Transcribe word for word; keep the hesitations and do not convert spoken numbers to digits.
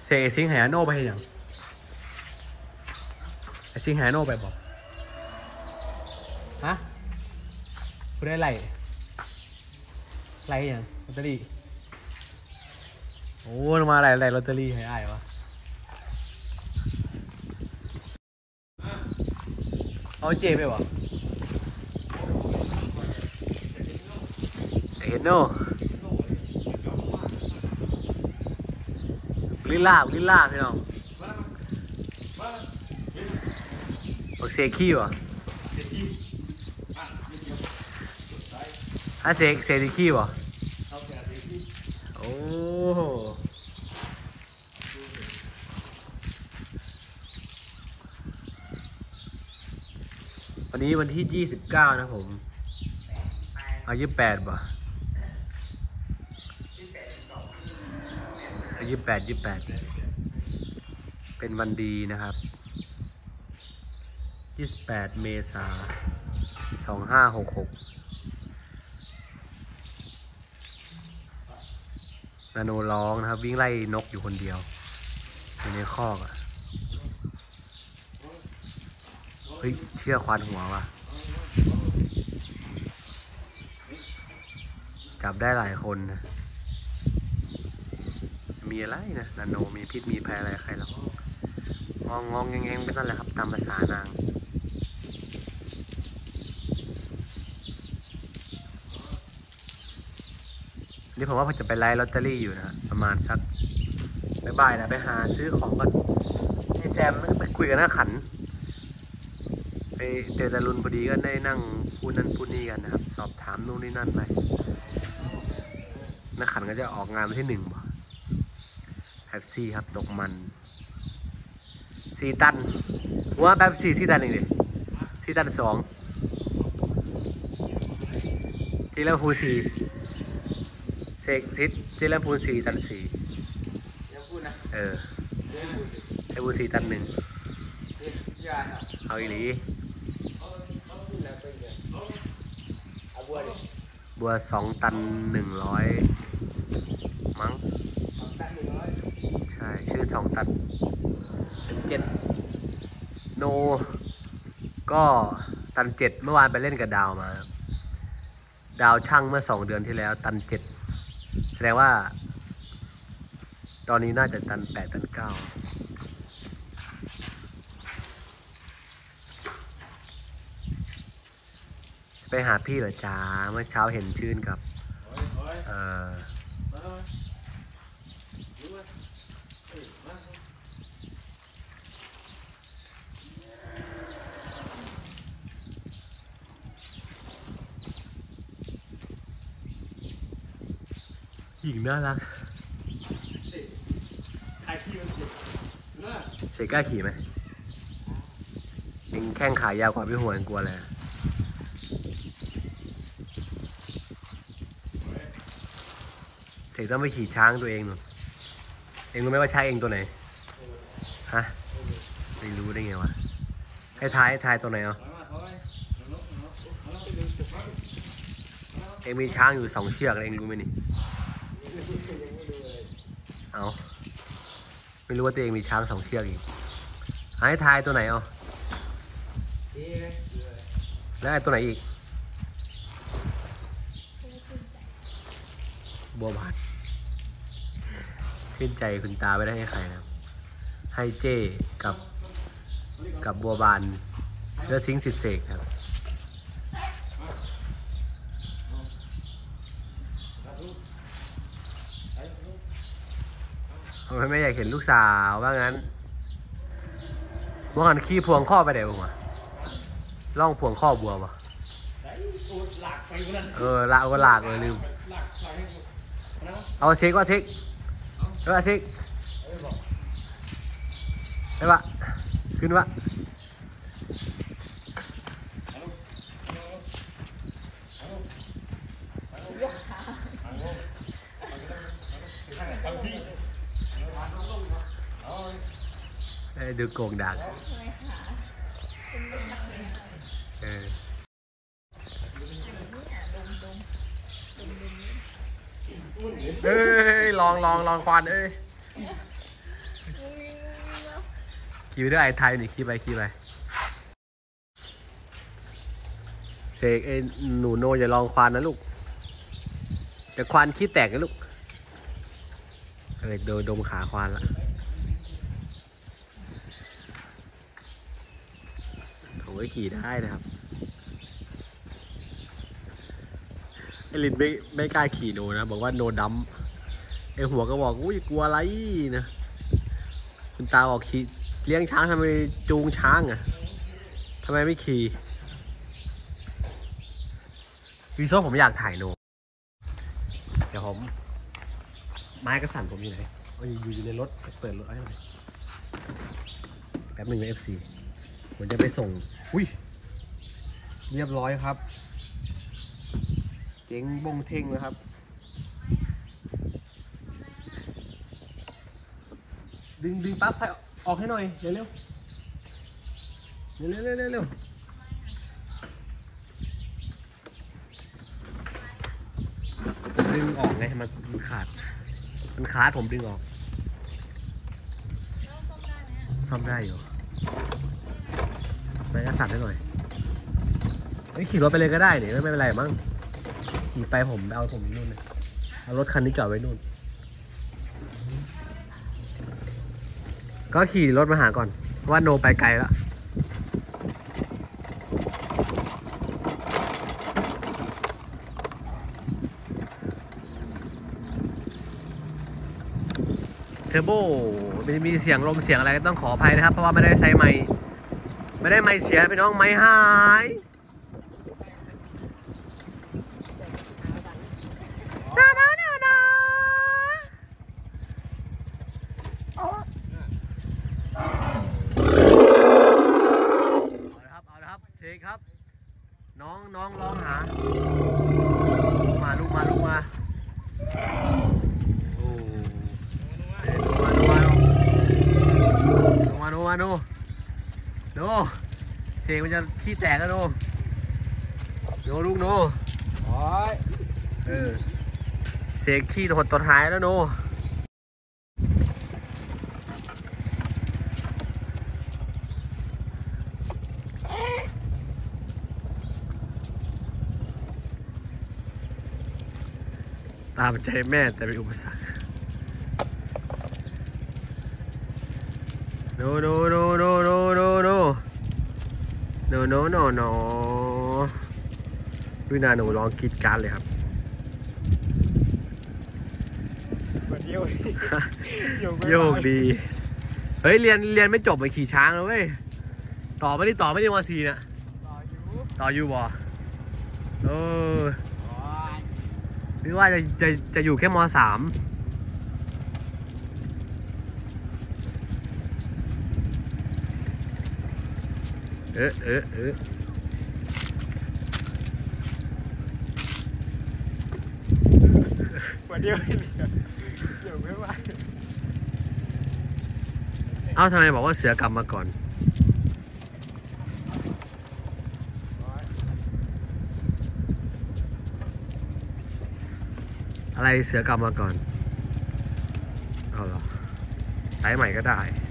เสกซิงแหโน่ไปอย่างไอซิงแหโน่ไปบอกฮะคุณได้ไรไรอย่างลอตเตอรี่โอ้มาอะไรอะไรลอตเตอรี่ให้อ้ายวะเอาเจไปวะเห็นโน่ลิล่าลิล่าพี่น้องบอกเซคีวะฮะเซเซคีวะโอ้วันนี้วันที่ยี่สิบเก้านะผมอายุแปดบ่อายุแปดยี่แปดเป็นวันดีนะครับยี่สิบแปดเมษาสองห้าหกหกนาโนร้องนะครับวิ่งไล่นกอยู่คนเดียวอยู่ในคอกอ่ะเฮ้ยเชื่อควานหัวว่ะจับได้หลายคนนะมีอะไรนะนาโนมีพิษมีภัยอะไรใครหรอกงองงองแงงๆเป็นนั่นแหละครับตามภาษานางนี่ผมว่าผมจะไปไล่ลอตเตอรี่อยู่นะประมาณสักบ่ายๆนะไปหาซื้อของก็ให้แจมไปคุยกันหน้าขันไปเจอตาลุนพอดีก็ได้นั่งพูดนั่นพูดนี่กันนะครับสอบถามนู่นนี่นั่นไปหน้าขันก็จะออกงานวันที่หนึ่งบ่แป๊บซี่ครับตกมันสี่ตันว่าแป๊บซี่สี่ตันเองดิสี่ตันสองที่แล้วพูสี่เสกซิดที่แล้วพูสี่ตันสี่เออไอ้พูสี่ตันหนึ่งเอาอีหลีบัวสองตันหนึ่งร้อยมั้งใช่ชื่อสองตันเจ็ดโนก็ตันเจ็ดเมื่อวานไปเล่นกับดาวมาดาวช่างเมื่อสองเดือนที่แล้วตันเจ็ดแสดงว่าตอนนี้น่าจะตันแปดตันเก้าไปหาพี่เหรอจ้าเมื่อเช้าเห็นชื่นกับเอ่อหญิงน่ารักเสกกล้าขี่ไหมเองแข้งขายาวกว่าพี่หัวเองกลัวเลยเสกต้องไปขี่ช้างตัวเองหนูเองรู้ไหมว่าช้างเองตัวไหนฮะไม่รู้ได้ไงวะให้ทายให้ทายตัวไหนเอาเองมีช้างอยู่สองเชือกเองรู้ไหมนี่เอาไม่รู้ว่าตัวเองมีช้างสองเชือกอีกให้ทายตัวไหนเอาแล้วไอ้ตัวไหนอีกบัวบานชื่นใจคุณตาไม่ได้ให้ใครนะให้เจ้กับกับบัวบานเชื้อสิงสิทธิ์เสกครับทำไมไม่อยากเห็นลูกสาวว่างั้นว่างันขี้พวงข้อไปไหนบ้างวะล่องพวงข้อบัวปะเออละก็หลากเลยลืมเอาเช็คว่าเช็คใช่ป่ะเช็คใช่ป่ะขึ้นป่ะดูโกงดักเออเอ้ยลองลองลองควันเอ้ยขี่ไปด้วยไอ้ไทยนี่ขี่ไปขี่ไปเสกไอ้หนูโนอย่าลองควานนะลูกเดี๋ยวควานขี้แตกนะลูกเออโดนดมขาควานละผมก็ขี่ได้นะครับไอลินไม่ไม่กล้าขี่โนนะบอกว่าโนดัมไอหัวก็บอกอุ้ยกลัวอะไรนะคุณตาบอกขี่เลี้ยงช้างทำไมจูงช้างอ่ะทำไมไม่ขี่วีโซ่ผมอยากถ่ายโนเดี๋ยวผมไม้กระสันผมอยู่ไหนอยู่อยู่ในรถเปิดรถให้หน่อยแป๊บหนึ่งนะเอฟซีผมจะไปส่งอุ้ยเรียบร้อยครับเจ๋งบงเท่งนะครับดึงดึงปั๊บไฟออกให้หน่อยเร็วเร็วเร็วเร็วเร็วเร็วดึงออกไงมันขาดมันขาดผมดึงออกซ่อมได้อยู่ไปกระสันให้หน่อยไม่ขี่รถไปเลยก็ได้เนี่ยไม่เป็นไรมั้งขี่ไปผมเอาผมนู่นเลยเอารถคันนี้จอดไว้นู่นก็ขี่รถมาหาก่อนเพราะว่าโนไปไกลแล้วเทอร์โบมันจะมีเสียงลมเสียงอะไรต้องขออภัยนะครับเพราะว่าไม่ได้ใช้ไมค์ไม่ได้ไมค์เสียไปน้องไมค์หายนานานานาเอาละครับเอาละครับเชคครับน้องน้องร้องหาลูกมาลูกมาลูกมาโนมาโนโนเสียงมันจะขี้แตกแล้วโนโนลูกโนเออเสียงขี้หดตดหายแล้วโนตามใจแม่แต่เป็นอุปสรรคโนโนโนโนโนโนโนโนโนโนโนวินาหนูร้องกรีดการเลยครับโยกดีเฮ้ยเรียนเรียนไม่จบไปขี่ช้างแล้วเว้ยต่อไม่ได้ต่อไม่ได้ม.สี่เนี่ยต่ออยู่บ่เออพี่ว่าจะจะจะอยู่แค่ม.สามเออเออเออวันเดียวเดี๋ยวไม่ไหวเอ้าทำไมบอกว่าเสือกลับมาก่อนอะไรเสือกลับมาก่อนเอาเหรอใช้ใหม่ก็ได้